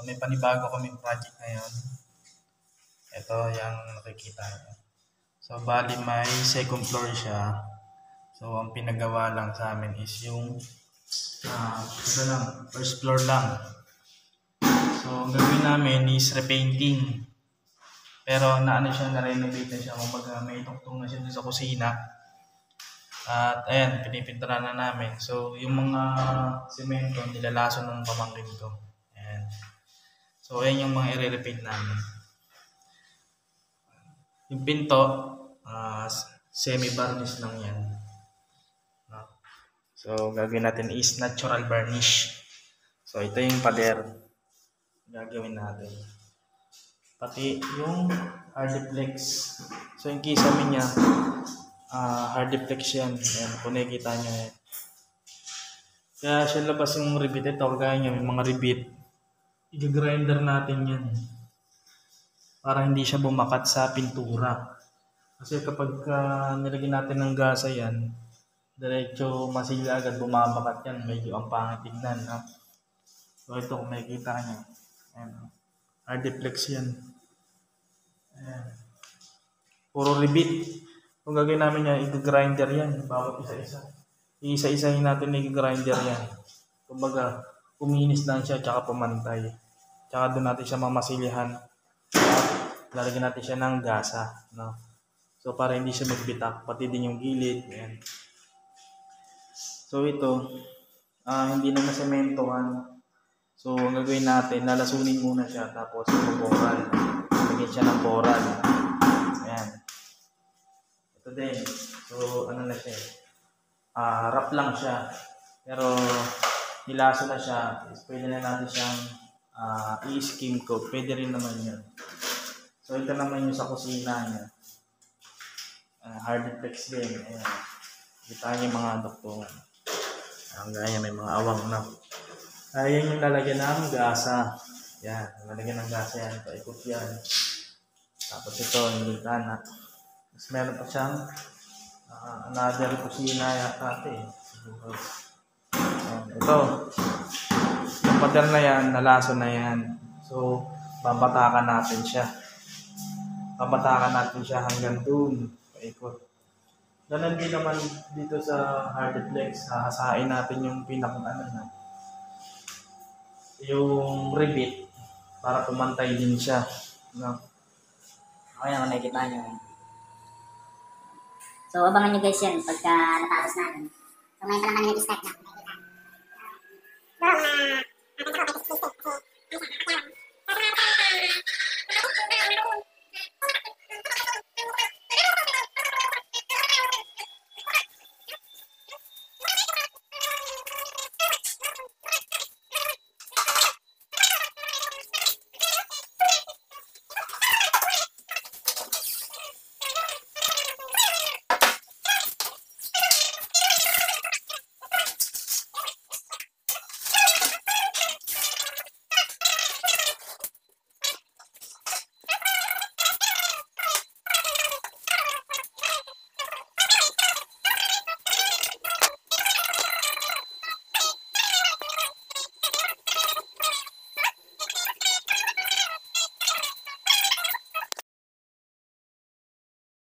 may panibago kaming project ngayon. Ito yung nakikita niyo. So bali may second floor siya. So ang pinagawa lang sa amin is yung first floor lang. So ang gagawin namin is repainting. Pero na-renovate na siya. Kumbaga may tungtong na siya sa kusina. At ayan, pinipinturahan na namin. So yung mga semento nilalason ng pamangkin ko. Ayan. So ayan yung mga i-repaint namin. Yung pinto, semi-varnish lang yan. So gagawin natin is natural varnish. So ito yung pader. Gagawin natin. Pati yung hardiplex. So yung kisame niya, hardiplex yan. Ayan, kung nakikita nyo yan. Kaya siya labas yung ribit. Ito, kagaya nyo, may mga ribit. I-grinder natin yan. Para hindi siya bumakat sa pintura. Kasi kapag nilagyan natin ng gasa yan, diretso masigla agad bumabakat yan. Medyo ang pangit tignan. So ito kung makikita nyo. Ayan. Hardiplex yan. Ayan. Puro ribit. Kung gagawin namin yan, i-grinder yan. Bawat isa-isa. Isa-isahin natin i-grinder yan. Kumbaga, kuminis lang siya tsaka pumantay. Tsaka doon natin siya mamasilihan. Lalagyan natin siya ng gasa. No? So para hindi siya magbitak. Pati din yung gilid. Ayan. So ito, hindi na nasementohan. So ang gagawin natin, lalasunin muna siya. Tapos boral. Lagyan siya ng boral. Ayan. Ito din. So ano na siya. Wrap lang siya. Pero nilaso na siya. Pwede na natin siyang i-skim coat. Pwede rin naman yun. So ito naman yung sa kusina niya. Hardiplex din. Ayan. Kita niyo yung mga doktor. Ang gaya may mga awang na. Ayan yung lalagyan ng gasa. Yan. Lalagyan ng gasa yan. Paikot yan. Tapos ito yung litana. Tapos meron pa siyang another kusina yata eh. Ito. Yung pader na yan, nalaso na yan. So, babatakan natin siya. Babatakan natin siya hanggang dun. Paikot. Ganun din naman dito sa hardiplex. Hahasain natin yung yung rivet para pumantay din siya. No? Ayan, nakikita nyo. So, abangan nyo guys yan pagka natapos natin. So, ngayon pa lang kami nag-start na.